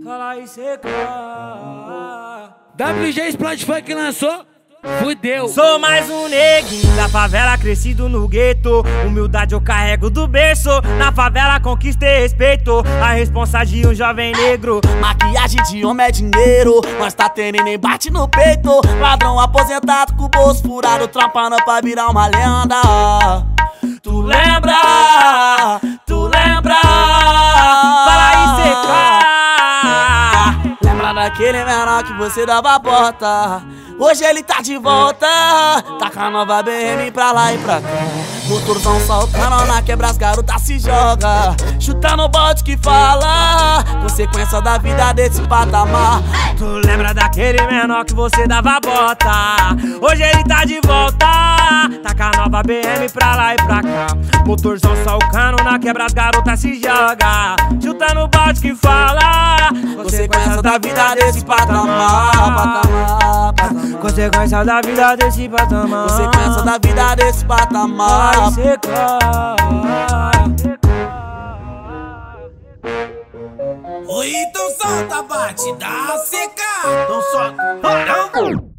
fala e seca. WG Splode Funk lançou, fudeu. Sou mais um neguinho da favela, crescido no gueto. Humildade eu carrego do berço. Na favela conquistei respeito. A responsa de um jovem negro. Maquiagem de homem é dinheiro, mas tá tendo e nem bate no peito. Ladrão aposentado com o bolso furado, trampando pra virar uma lenda. Tu lembra? Tu lembra? Fala e seca. Lembra daquele menor que você dava a porta? Hoje ele tá de volta, tá com a nova BM pra lá e pra cá. Motorzão saltando na quebra, as garotas se joga, chutando o balde que fala, consequência da vida desse patamar. Tu lembra daquele menor que você dava a bota? Hoje ele tá de volta, tá com a nova BM pra lá e pra cá. Motorzão salcando na quebra, as garotas se joga, chutando o balde que fala, consequência da vida desse patamar. Consequência da vida desse patamar. Consequência da vida desse patamar. Vai secar. Oi, então solta a batida seca. Então solta. Não.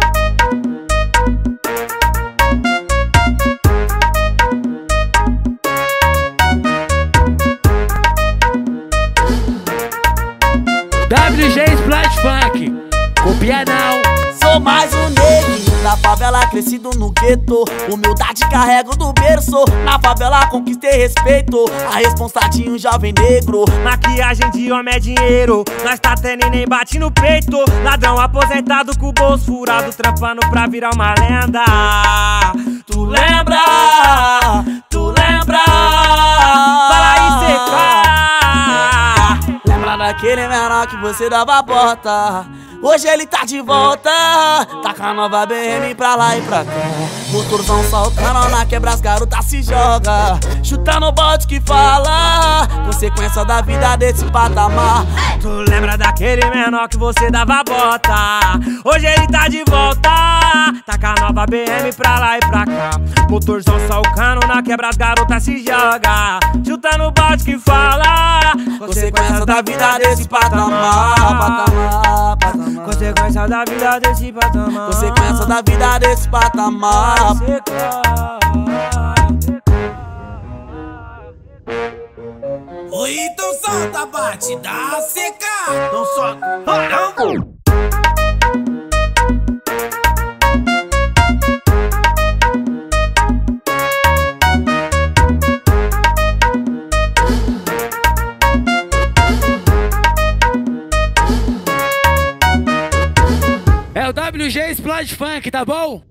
WG Splode Funk, copia não. Sou mais um neguinho da favela, crescido no gueto. Humildade carrego do berço. Na favela conquistei respeito. A responsa de um jovem negro. Maquiagem de homem é dinheiro, nós tá tendo e nem bate no peito. Ladrão aposentado com o bolso furado, trampando pra virar uma lenda. Tu lembra? Tu lembra? Fala e seca. Lembra daquele menor que você dava a porta? Hoje ele tá de volta, tá com a nova BM pra lá e pra cá. Motorzão saltando na quebra, as garotas se joga, chutando o balde que fala, consequência da vida desse patamar. Tu lembra daquele menor que você dava a bota? Hoje ele tá de volta, tá com a nova BM pra lá e pra cá. Motorzão salcando na quebra, as garotas se joga, chutando o balde que fala, consequência da vida desse patamar. Consequência da vida desse patamar. Consequência da vida desse patamar. Oi, então solta a batida seca. Então solta. Não. É o WG Splode Funk, tá bom?